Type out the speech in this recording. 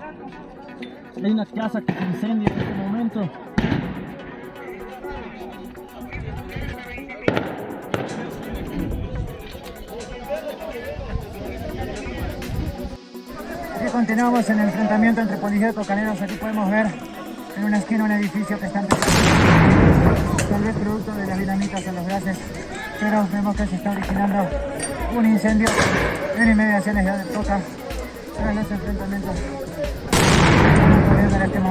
Hay una casa que se incendia en este momento. Aquí continuamos en el enfrentamiento entre policía y cocaneros. Aquí podemos ver en una esquina un edificio que está tal vez producto de las dinamitas o los gases, pero vemos que se está originando un incendio en inmediaciones de Coca tras los enfrentamientos ocurriendo en este momento.